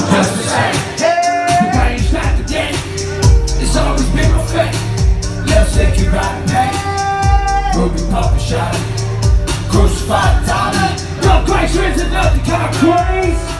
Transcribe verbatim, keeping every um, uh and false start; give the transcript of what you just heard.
just the same. The pain's not the game. It's always been my fate. Left sick, you ride pain. Ruby pop a shot. Crucified, dollar. Your grace is nothing concrete.